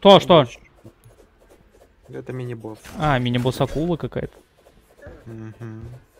Что? Это мини-босс. А, мини-босс акула какая-то. Угу.